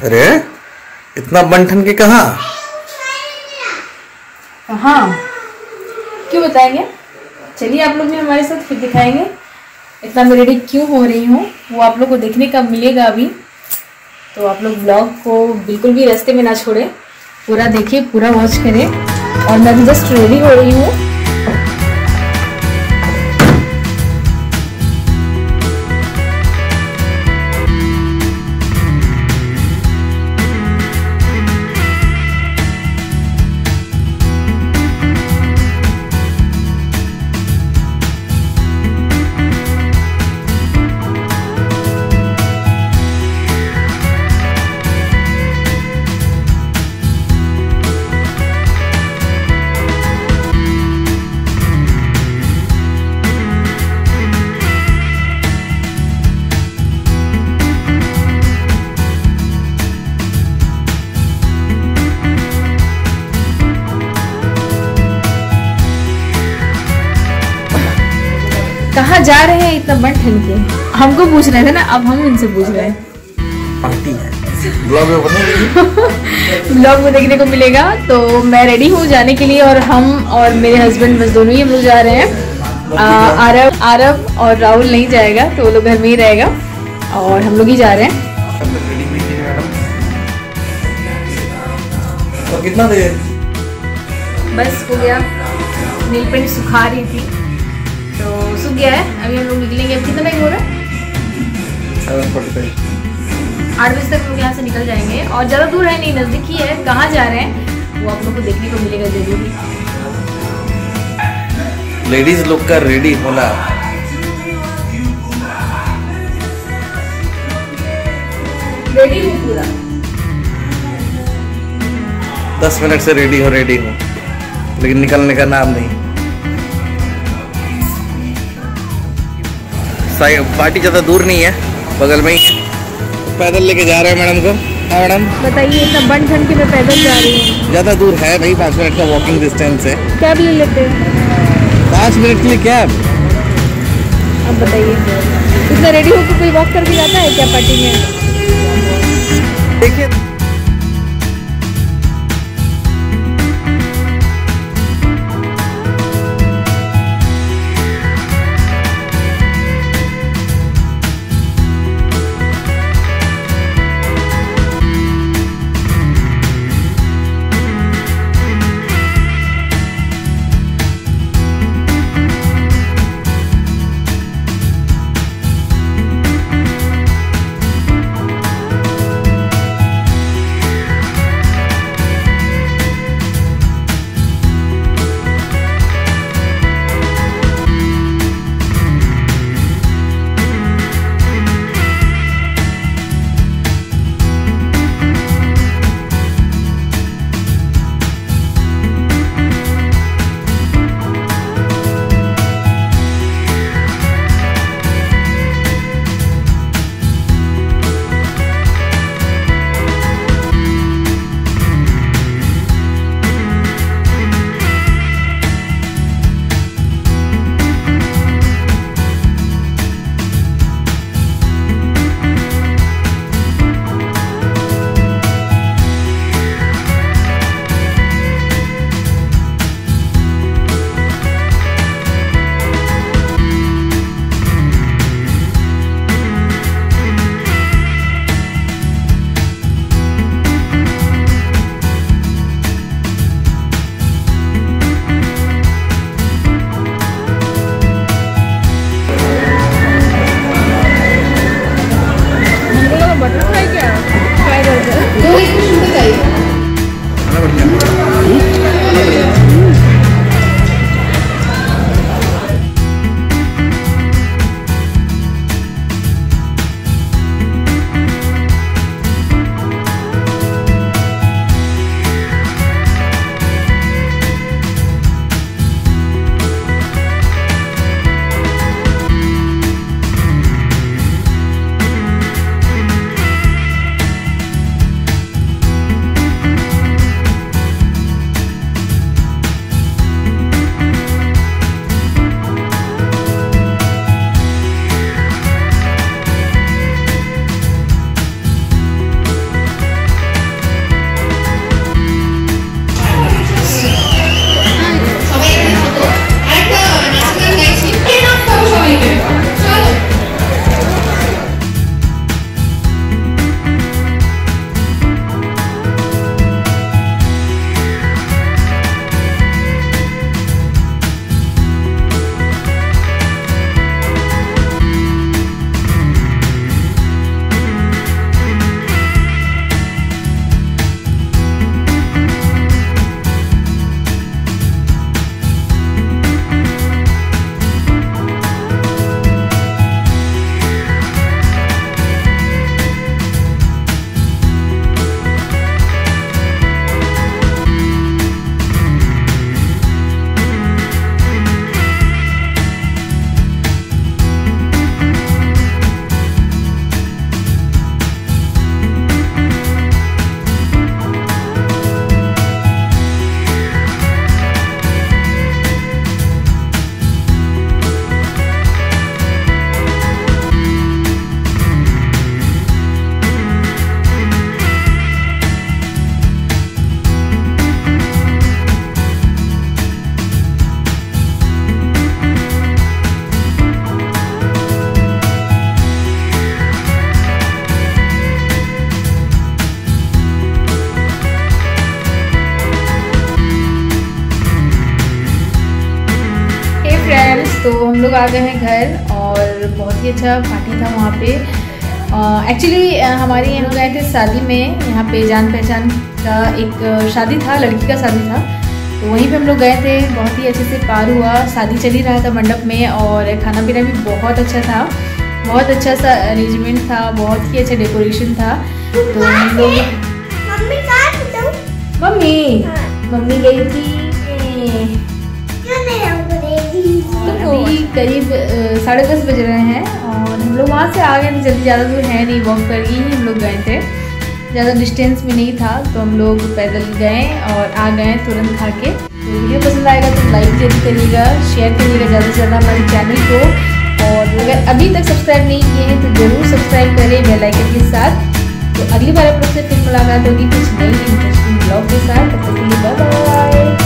अरे इतना बंठन के कहाँ क्यों बताएंगे? चलिए आप लोग भी हमारे साथ फिर दिखाएंगे इतना मैं रेडी क्यों हो रही हूँ, वो आप लोग को देखने का मिलेगा अभी। तो आप लोग ब्लॉग को बिल्कुल भी रास्ते में ना छोड़ें, पूरा देखिए, पूरा वॉच करें। और मैं भी जस्ट रेडी हो रही हूँ। कहाँ जा रहे हैं इतना बन ठन के? हमको पूछ रहे थे ना, अब हम इनसे पूछ रहे हैं। पार्टी है, ब्लॉग में ब्लॉग में देखने को मिलेगा। तो मैं रेडी हूँ जाने के लिए और हम और मेरे हस्बैंड बस दोनों ही हम लोग जा रहे हैं। आरव और राहुल नहीं जाएगा, तो वो लोग घर में ही रहेगा और हम लोग ही जा रहे हैं। तो कितना देर? बस हो गया, नील पेंट सुखा रही थी तो सूख गया है। अभी हम लोग निकलेंगे। अब कितना टाइम हो रहा है? 8 बजे तक लोग यहाँ से निकल जाएंगे। और ज़्यादा दूर है नहीं, नज़दीक ही है। कहाँ जा रहे हैं वो आप लोग को देखने को मिलेगा जरूर ही। लेडीज लोग का रेडी होना रेडी हूँ पूरा। 10 मिनट से रेडी हूँ लेकिन निकलने का नाम नहीं। पार्टी ज़्यादा दूर नहीं है, बगल में ही है। पैदल लेके जा रहे हैं मैडम को। हाँ मैडम बताइए, इतना बन ठन के मैं पैदल जा रही हूँ। ज़्यादा दूर है भाई, 5 मिनट का वॉकिंग डिस्टेंस है। कैब ले लेते हैं? 5 मिनट के लिए कैब? अब बताइए, इतना रेडी होकर कोई वॉक करके जाता है क्या पार्टी में? देखिए लोग आ गए हैं घर और बहुत ही अच्छा पार्टी था वहाँ पे। एक्चुअली हमारे यहाँ गए थे शादी में, यहाँ पे जान पहचान का एक शादी था, लड़की का शादी था, तो वहीं पे हम लोग गए थे। बहुत ही अच्छे से पार हुआ, शादी चल ही रहा था मंडप में और खाना पीना भी बहुत अच्छा था, बहुत अच्छा सा अरेंजमेंट था, बहुत ही अच्छा डेकोरेशन था। तो हम लोग मम्मी गई थी तो अभी करीब 10:30 बज रहे हैं और हम लोग वहाँ से आ गए थे जल्दी, ज़्यादा दूर है नहीं, वॉक कर ही हम लोग गए थे, ज़्यादा डिस्टेंस में नहीं था, तो हम लोग पैदल गए और आ गए तुरंत खा के। तो वीडियो पसंद आएगा तो लाइक जरूर करिएगा, शेयर करिएगा ज़्यादा से ज़्यादा हमारे चैनल को, और अगर अभी तक सब्सक्राइब नहीं किए हैं तो ज़रूर सब्सक्राइब करें बेल आइकन के साथ। तो अगली बार आप लोग से फिर मुलाकात होगी कुछ नई इंटरेस्टिंग ब्लॉग के साथ। तब तक के लिए बाय बाय।